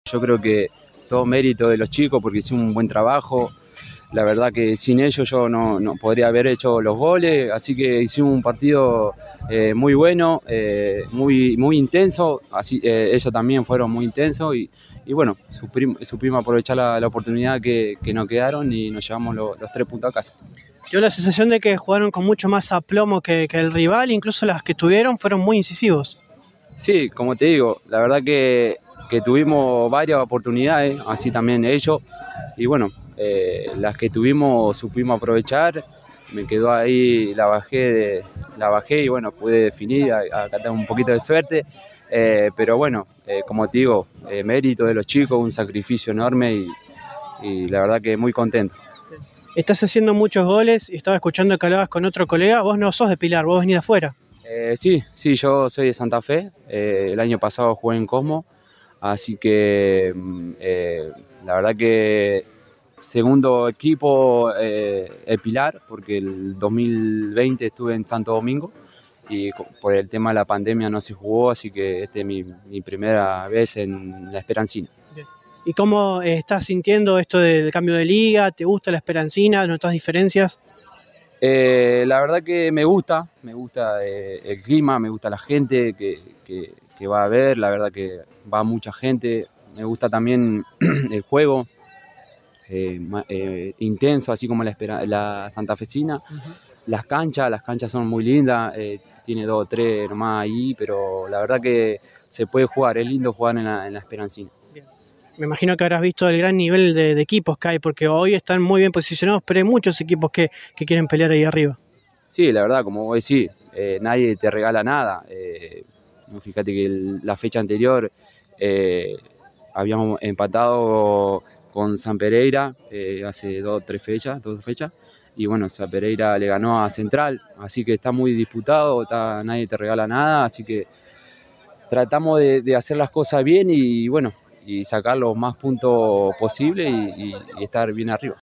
yo creo que todo mérito de los chicos porque hicimos un buen trabajo. La verdad que sin ellos yo no podría haber hecho los goles, así que hicimos un partido muy bueno, muy intenso, así, ellos también fueron muy intensos y bueno, supimos aprovechar la oportunidad que nos quedaron y nos llevamos los 3 puntos a casa. Dio la sensación de que jugaron con mucho más aplomo que el rival, incluso las que tuvieron fueron muy incisivos. Sí, como te digo, la verdad que tuvimos varias oportunidades, así también ellos, y bueno, las que tuvimos supimos aprovechar, me quedó ahí, la bajé y bueno, pude definir, acatar un poquito de suerte, pero bueno, como te digo, mérito de los chicos, un sacrificio enorme y la verdad que muy contento. Estás haciendo muchos goles y estaba escuchando que hablabas con otro colega, vos no sos de Pilar, vos venís de afuera. Sí, yo soy de Santa Fe, el año pasado jugué en Cosmo, así que la verdad que segundo equipo el Pilar, porque el 2020 estuve en Santo Domingo y por el tema de la pandemia no se jugó, así que esta es mi primera vez en la Esperancina. ¿Y cómo estás sintiendo esto del cambio de liga? ¿Te gusta la Esperancina? ¿Notas diferencias? La verdad que me gusta el clima, me gusta la gente que va a ver, la verdad que va mucha gente, me gusta también el juego, intenso, así como la santafesina. Las canchas son muy lindas, tiene 2 o 3 nomás ahí, pero la verdad que se puede jugar, es lindo jugar en la Esperancina. Me imagino que habrás visto el gran nivel de equipos que hay, porque hoy están muy bien posicionados, pero hay muchos equipos que quieren pelear ahí arriba. Sí, la verdad, como vos decís, nadie te regala nada. Fíjate que la fecha anterior habíamos empatado con San Pereira hace 2 fechas, y bueno, San Pereira le ganó a Central, así que está muy disputado, nadie te regala nada, así que tratamos de hacer las cosas bien y bueno, y sacar los más puntos posible y estar bien arriba.